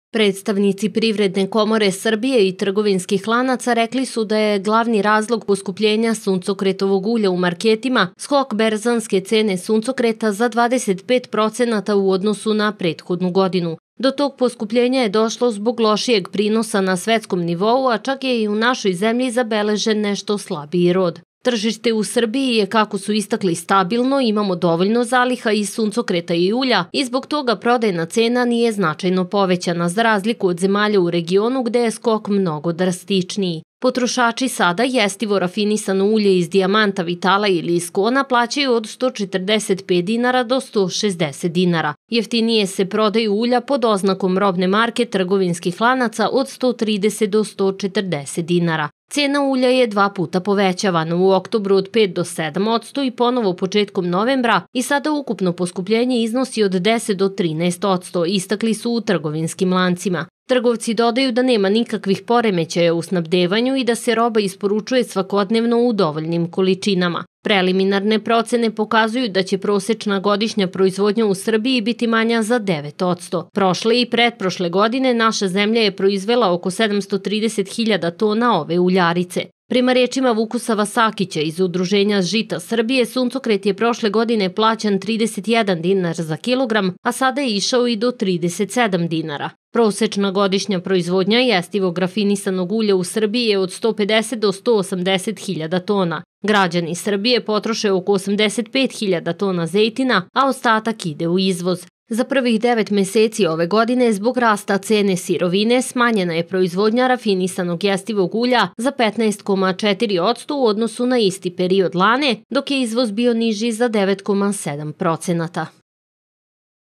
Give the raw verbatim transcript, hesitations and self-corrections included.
Predstavnici Privredne komore Srbije i trgovinskih lanaca rekli su da je glavni razlog poskupljenja suncokretovog ulja u marketima skok berzanske cene suncokreta za dvadeset pet procenata u odnosu na prethodnu godinu. Do tog poskupljenja je došlo zbog lošijeg prinosa na svetskom nivou, a čak je i u našoj zemlji zabeležen nešto slabiji rod. Tržište u Srbiji je, kako su istakli, stabilno, imamo dovoljno zaliha i suncokreta i ulja i zbog toga prodajna cena nije značajno povećana, za razliku od zemalja u regionu gde je skok mnogo drastičniji. Potrošači sada jestivo rafinisano ulje iz dijamanta, vitala ili iz kona plaćaju od sto četrdeset pet dinara do sto šezdeset dinara. Jeftinije se prodaju ulja pod oznakom robne marke trgovinskih lanaca od sto trideset do sto četrdeset dinara. Cena ulja je dva puta povećavana, u oktobru od pet do sedam posto i ponovo početkom novembra, i sada ukupno poskupljenje iznosi od deset do trinaest posto, istakli su u trgovinskim lancima. Trgovci dodaju da nema nikakvih poremećaja u snabdevanju i da se roba isporučuje svakodnevno u dovoljnim količinama. Preliminarne procene pokazuju da će prosečna godišnja proizvodnja u Srbiji biti manja za devet posto. Prošle i pretprošle godine naša zemlja je proizvela oko sedamsto trideset hiljada tona ove uljarice. Prema rečima Vukosava Sakića iz Udruženja žita Srbije, suncokret je prošle godine plaćan trideset jedan dinar za kilogram, a sada je išao i do trideset sedam dinara. Prosečna godišnja proizvodnja jestivog rafinisanog ulja u Srbiji je od sto pedeset do sto osamdeset hiljada tona. Građani Srbije potroše oko osamdeset pet hiljada tona zejtina, a ostatak ide u izvoz. Za prvih devet meseci ove godine, zbog rasta cene sirovine, smanjena je proizvodnja rafinisanog jestivog ulja za petnaest zarez četiri posto u odnosu na isti period lane, dok je izvoz bio niži za devet zarez sedam procenata.